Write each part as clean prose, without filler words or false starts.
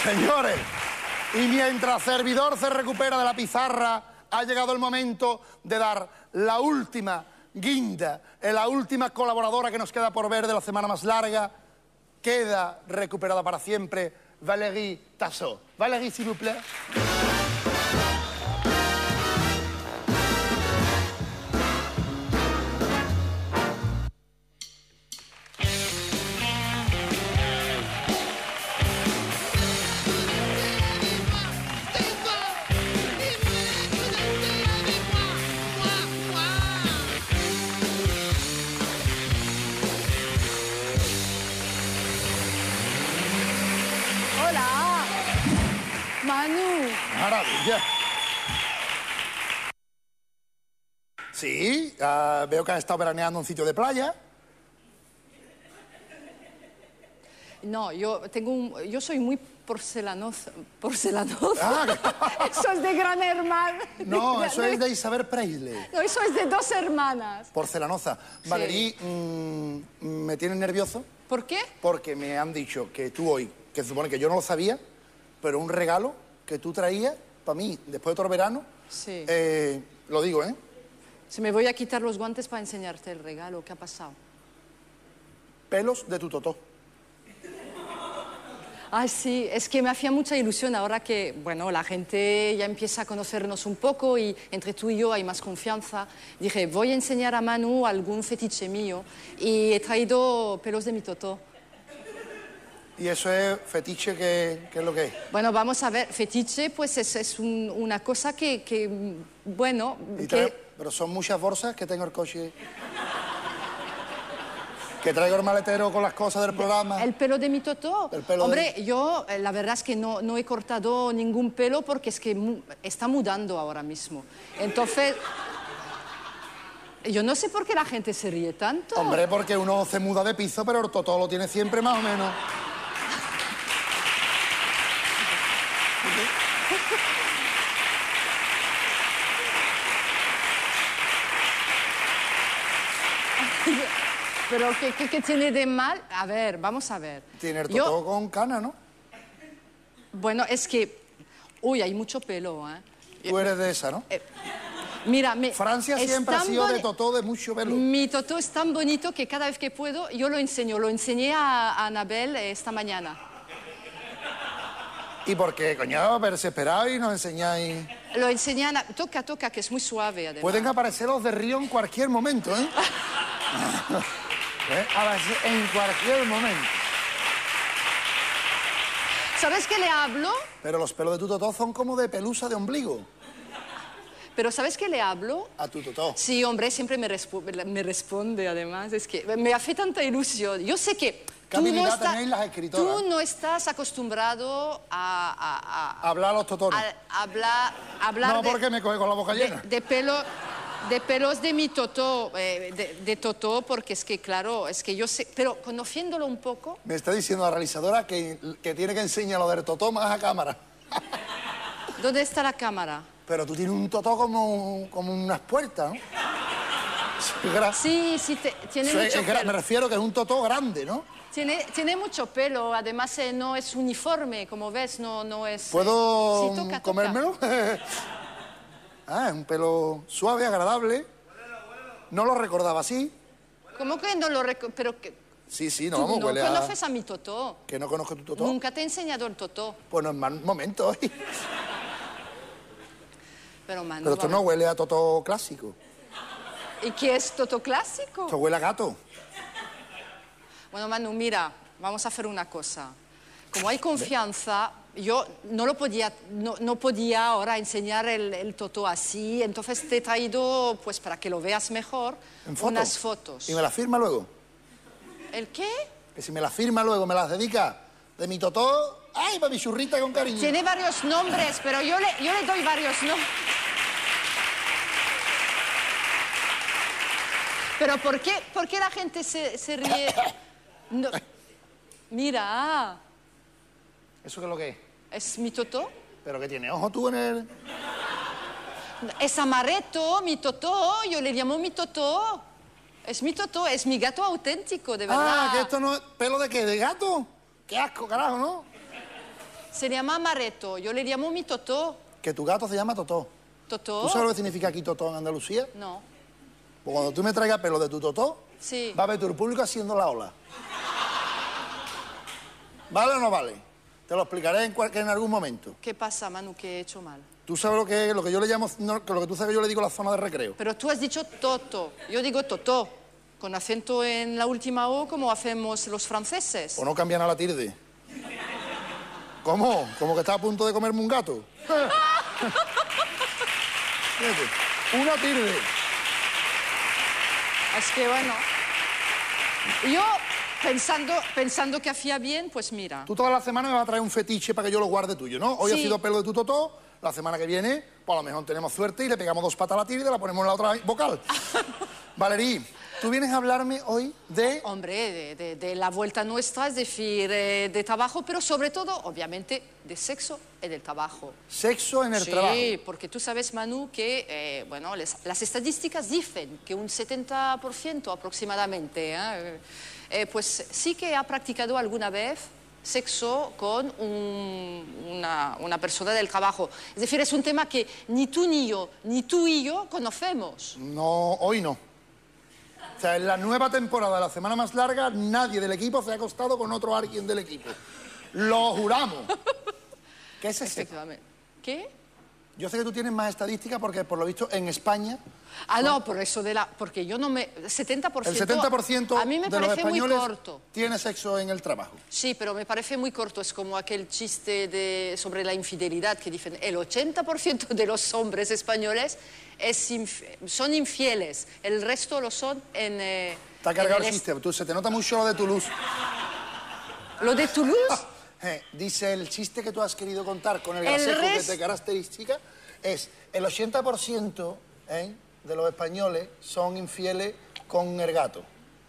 Señores, y mientras servidor se recupera de la pizarra, ha llegado el momento de dar la última guinda, la última colaboradora que nos queda por ver de la semana más larga. Queda recuperada para siempre Valérie Tassot. Valérie, s'il vous plaît. Manu. Maravilla. Sí, veo que has estado veraneando en un sitio de playa. No, yo soy muy porcelanosa. Ah, Eso es de Gran Hermano. no, eso es de Isabel Presley. No, eso es de Dos Hermanas. Porcelanosa. Sí. Valerie, ¿me tienes nervioso? ¿Por qué? Porque me han dicho que tú hoy, que se supone que yo no lo sabía, pero un regalo que tú traías para mí después de todo el verano. Sí. Lo digo, ¿eh? Se me voy a quitar los guantes para enseñarte el regalo. ¿Qué ha pasado? Pelos de tu totó. Ay, sí, es que me hacía mucha ilusión ahora que, bueno, la gente ya empieza a conocernos un poco y entre tú y yo hay más confianza. Dije, voy a enseñar a Manu algún fetiche mío y he traído pelos de mi totó. ¿Y eso es fetiche? ¿Qué es lo que es? Bueno, vamos a ver, fetiche pues es una cosa que bueno... Pero son muchas bolsas que tengo el coche... Que traigo el maletero con las cosas del programa. El pelo de mi totó. Hombre, yo la verdad es que no he cortado ningún pelo porque es que está mudando ahora mismo. Entonces, yo no sé por qué la gente se ríe tanto. Hombre, porque uno se muda de piso, pero el totó lo tiene siempre más o menos. Pero ¿qué tiene de mal? A ver, vamos a ver. Tiene el totó con cana, ¿no? Bueno, es que... Uy, hay mucho pelo, ¿eh? Tú eres de esa, ¿no? Mira, Francia siempre ha sido de totó de mucho pelo. Mi totó es tan bonito que cada vez que puedo yo lo enseño. Lo enseñé a Anabel esta mañana. ¿Y por qué, coño? Desesperáis y nos enseñáis... Lo enseñé a toca, que es muy suave, además. Pueden aparecer los de Río en cualquier momento, ¿eh? En cualquier momento. ¿Sabes qué le hablo? Pero los pelos de tu totó son como de pelusa de ombligo. ¿Pero sabes qué le hablo? A tu totó. Sí, hombre, siempre me responde, además. Es que me hace tanta ilusión. Yo sé que ¿Qué habilidad tenéis las escritoras? tú no estás acostumbrado a hablar a los totones. Hablar no, porque me coge con la boca llena. De pelos de mi totó, de totó, porque es que, claro, es que yo sé... Pero conociéndolo un poco... Me está diciendo la realizadora que tiene que enseñar lo del totó más a cámara. ¿Dónde está la cámara? Pero tú tienes un totó como unas puertas, ¿no? Sí, tiene mucho pelo. Me refiero que es un totó grande, ¿no? Tiene mucho pelo, además no es uniforme, como ves, no es... ¿Puedo sí, comérmelo? Ah, es un pelo suave, agradable. No lo recordaba así. ¿Cómo que no lo recuerdo? Pero que... Sí, no, ¿Tú vamos, no huele conoces a mi totó? ¿Que no conozco tu totó? Nunca te he enseñado el totó. Pues no es mal momento hoy. Pero, Manu, pero esto no huele a totó clásico. ¿Y qué es totó clásico? Esto huele a gato. Bueno, Manu, mira, vamos a hacer una cosa. Como hay confianza, yo no podía ahora enseñar el totó así, entonces te he traído, pues para que lo veas mejor, unas fotos. ¿Y me las firma luego? ¿El qué? Que si me las firma luego, me las dedica de mi totó, ¡ay, para mi churrita con cariño! Tiene varios nombres, pero yo le doy varios nombres. ¿Pero por qué la gente se ríe? No. Mira. ¿Eso qué es lo que es? ¿Es mi totó? ¿Pero qué tiene ojo tú en el...? Es amaretto, mi totó, yo le llamo mi totó. Es mi totó, es mi gato auténtico, de verdad. Ah, que esto no es... ¿Pelo de qué? ¿De gato? ¡Qué asco, carajo, ¿no? Se llama Amaretto, yo le llamo mi Totó. Que tu gato se llama Totó. ¿Totó? ¿Tú sabes lo que significa aquí Totó en Andalucía? No. Pues cuando tú me traigas pelo de tu Totó, Sí. va a ver tu público haciendo la ola. ¿Vale o no vale? Te lo explicaré en algún momento. ¿Qué pasa, Manu, que he hecho mal? Tú sabes lo que es, lo que yo le llamo, no, que lo que tú sabes que yo le digo la zona de recreo. Pero tú has dicho Toto, yo digo Totó, con acento en la última O como hacemos los franceses. O no cambian a la tilde. ¿Cómo? ¿Como que está a punto de comerme un gato? Fíjate, una tilde. Es que bueno, yo pensando que hacía bien, pues mira. Tú toda la semana me vas a traer un fetiche para que yo lo guarde tuyo, ¿no? Hoy Sí. ha sido pelo de tu Totó, la semana que viene, pues a lo mejor tenemos suerte y le pegamos 2 patas a la tilde y la ponemos en la otra vocal. Valerí, tú vienes a hablarme hoy de... Hombre, de la vuelta nuestra, es decir, de trabajo, pero sobre todo, obviamente, de sexo y del trabajo. Sexo en el trabajo. Sí, porque tú sabes, Manu, que bueno, las estadísticas dicen que un 70% aproximadamente, pues sí que ha practicado alguna vez sexo con una persona del trabajo. Es decir, es un tema que ni tú y yo conocemos. No, hoy no. O sea, en la nueva temporada, la semana más larga, nadie del equipo se ha acostado con otro alguien del equipo. Lo juramos. ¿Qué se sepa? Efectivamente. ¿Qué? Yo sé que tú tienes más estadísticas porque, por lo visto, en España... No, por eso porque yo no me... 70%... El 70% a mí me de los parece muy españoles corto. tiene sexo en el trabajo. Sí, pero me parece muy corto. Es como aquel chiste sobre la infidelidad que dicen el 80% de los hombres españoles son infieles, el resto lo son en... Está cargado el chiste. Se te nota mucho lo de Toulouse. ¿Lo de Toulouse? Dice el chiste que tú has querido contar con el grasejo que te caracteriza es el 80% de los españoles son infieles con el gato.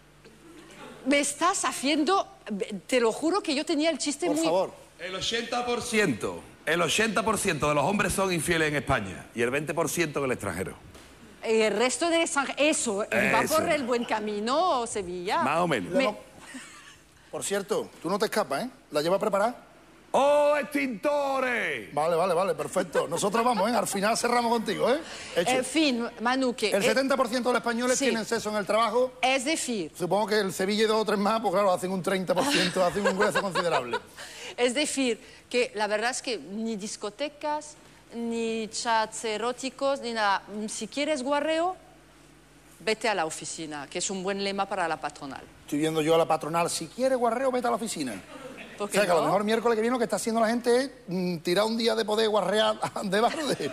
Me estás haciendo... Te lo juro que yo tenía el chiste Por favor. El 80% de los hombres son infieles en España y el 20% en el extranjero. El resto del extranjero... Eso, va por el buen camino, Sevilla. Más o menos. Por cierto, tú no te escapas, ¿eh? ¿La llevas preparada? ¡Oh, extintores! Vale, perfecto. Nosotros vamos, ¿eh? Al final cerramos contigo, ¿eh? Hecho. En fin, Manu, que... El 70% de los españoles sí. tienen sexo en el trabajo. Es decir... Supongo que el Sevilla y 2 o 3 más, pues claro, hacen un 30%, hacen un grueso considerable. Es decir, que la verdad es que ni discotecas, ni chats eróticos, ni nada. Si quieres guarreo, vete a la oficina, que es un buen lema para la patronal. Estoy viendo yo a la patronal, si quieres guarreo, vete a la oficina. ¿Por O qué sea, que a lo no? mejor miércoles que viene lo que está haciendo la gente es tirar un día de poder guarrear de barde.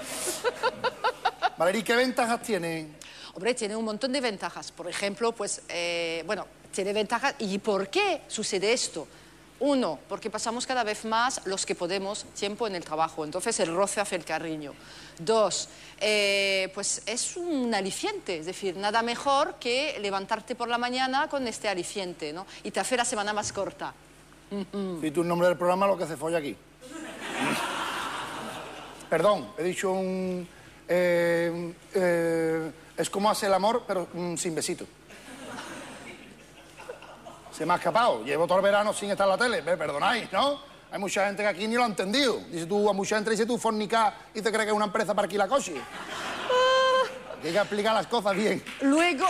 Valerí, ¿qué ventajas tiene? Hombre, tiene un montón de ventajas. Por ejemplo, pues, bueno, tiene ventajas. ¿Y por qué sucede esto? Uno, porque pasamos cada vez más los que podemos tiempo en el trabajo. Entonces el roce hace el cariño. Dos, pues es un aliciente. Es decir, nada mejor que levantarte por la mañana con este aliciente, ¿no? Y te hace la semana más corta. Si tú el nombre del programa, lo que se folla aquí. Perdón, he dicho un... es como hace el amor, pero sin besito. Se me ha escapado. Llevo todo el verano sin estar en la tele. Me perdonáis, ¿no? Hay mucha gente que aquí ni lo ha entendido. Dice tú, a mucha gente dice tú fornicar y te cree que es una empresa para alquilar coche. Hay que explicar las cosas bien. Luego...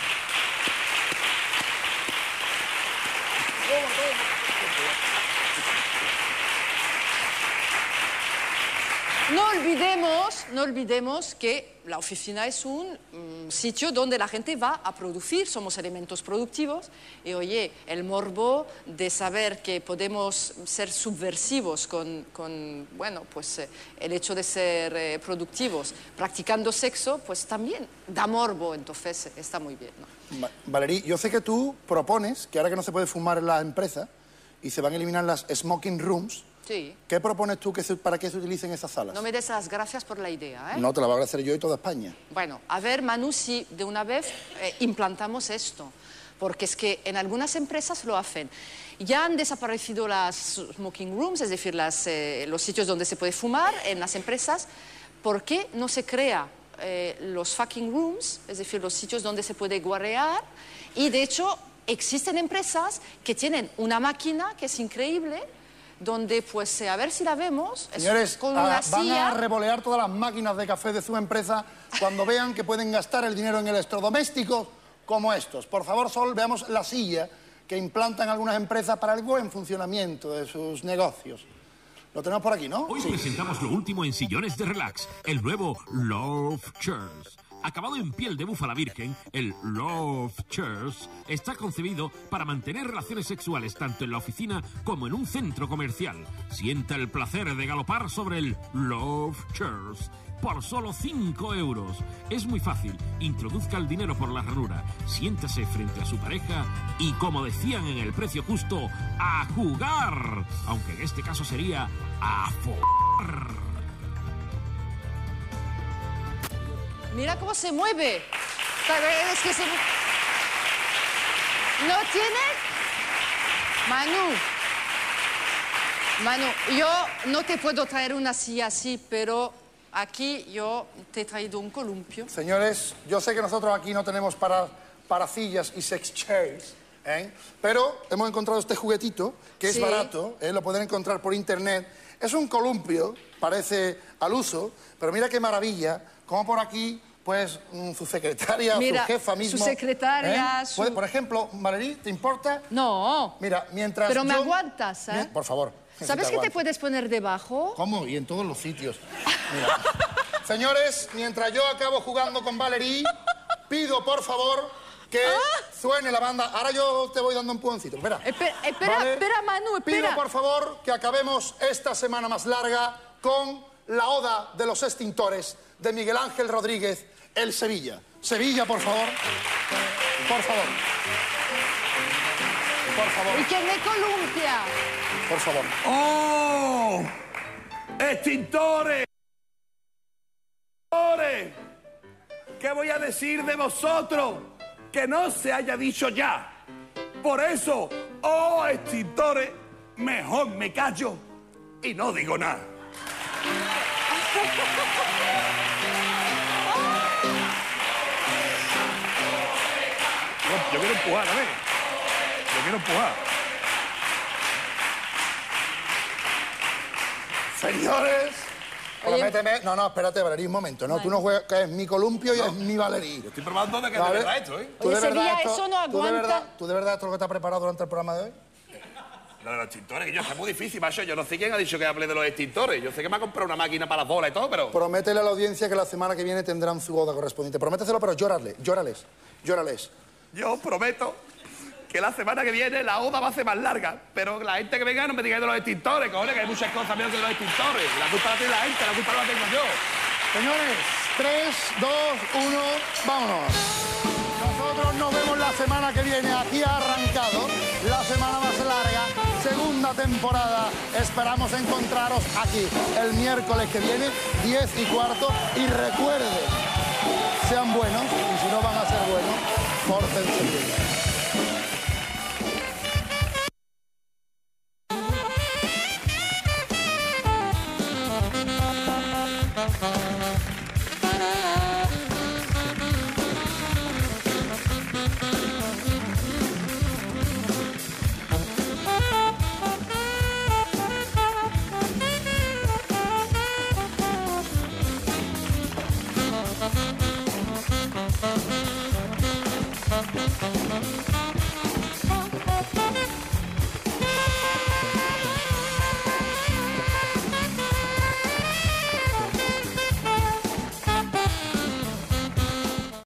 No olvidemos que la oficina es un sitio donde la gente va a producir, somos elementos productivos y oye, el morbo de saber que podemos ser subversivos con bueno, pues el hecho de ser productivos practicando sexo, pues también da morbo, entonces está muy bien, ¿no? Valerí, yo sé que tú propones que ahora que no se puede fumar en las empresas y se van a eliminar las smoking rooms, Sí. ¿qué propones tú para que se utilicen esas salas? No me des las gracias por la idea, ¿eh? No, te la voy a agradecer yo y toda España. Bueno, a ver, Manu, si de una vez implantamos esto, porque es que en algunas empresas lo hacen. Ya han desaparecido las smoking rooms, es decir, los sitios donde se puede fumar en las empresas. ¿Por qué no se crea los fucking rooms, es decir, los sitios donde se puede guarrear? Y de hecho, existen empresas que tienen una máquina que es increíble, donde pues a ver si la vemos. Señores, con una van silla. a revolear todas las máquinas de café de su empresa cuando vean que pueden gastar el dinero en electrodomésticos como estos. Por favor, Sol, veamos la silla que implantan algunas empresas para el buen funcionamiento de sus negocios. Lo tenemos por aquí, ¿no? Hoy presentamos lo último en sillones de relax, el nuevo Love Chairs. Acabado en piel de búfala virgen, el Love Chairs está concebido para mantener relaciones sexuales tanto en la oficina como en un centro comercial. Sienta el placer de galopar sobre el Love Chairs por solo 5 euros. Es muy fácil. Introduzca el dinero por la ranura, siéntase frente a su pareja y, como decían en El Precio Justo, a jugar. Aunque en este caso sería a follar. Mira cómo se mueve. Es que se... ¿No tiene? Manu, yo no te puedo traer una silla así, pero aquí yo te he traído un columpio. Señores, yo sé que nosotros aquí no tenemos para sillas y sex chairs, ¿eh? Pero hemos encontrado este juguetito, que es barato, lo pueden encontrar por internet. Es un columpio, parece al uso, pero mira qué maravilla, como por aquí, pues, su secretaria, mira, su jefa mismo. Su secretaria, Pues, por ejemplo, Valerie, ¿te importa? No. Mira, mientras pero me aguantas, ¿eh? Por favor. ¿Sabes que te puedes poner debajo? ¿Cómo? Y en todos los sitios. Mira. Señores, mientras yo acabo jugando con Valerie, pido, por favor, que suene la banda. Ahora yo te voy dando un empujoncito. Espera. Espera, Manu, espera. Pido, por favor, que acabemos esta semana más larga con la Oda de los Extintores de Miguel Ángel Rodríguez, El Sevilla. Sevilla, por favor. Por favor. Por favor. Y que me columpia. Por favor. ¡Oh! ¡Extintores! ¿Qué voy a decir de vosotros que no se haya dicho ya? Por eso, oh extintores, mejor me callo y no digo nada. Yo quiero empujar, a ver. Yo quiero empujar. Señores, prométeme... No, espérate, Valerie, un momento. No, tú no juegas, que es mi columpio y es mi Valerie. Yo estoy probando de que es de verdad esto, ¿eh? Oye, Sevilla, eso no aguanta. ¿Tú de verdad esto es lo que te has preparado durante el programa de hoy? Lo de los extintores, que yo, está muy difícil, macho. Yo no sé quién ha dicho que hable de los extintores. Yo sé que me ha comprado una máquina para las bolas y todo, pero... Prométele a la audiencia que la semana que viene tendrán su boda correspondiente. Prométeselo, pero llórales. Yo prometo que la semana que viene la oda va a ser más larga, pero la gente que venga no me diga de los extintores, cojones, que hay muchas cosas menos que de los extintores. La culpa la tiene la gente, la culpa no la tengo yo. Señores, 3, 2, 1, vámonos. Nosotros nos vemos la semana que viene. Aquí ha arrancado la semana más larga, segunda temporada. Esperamos encontraros aquí el miércoles que viene, 10:15. Y recuerden, sean buenos, y si no van a ser buenos, pórtense bien.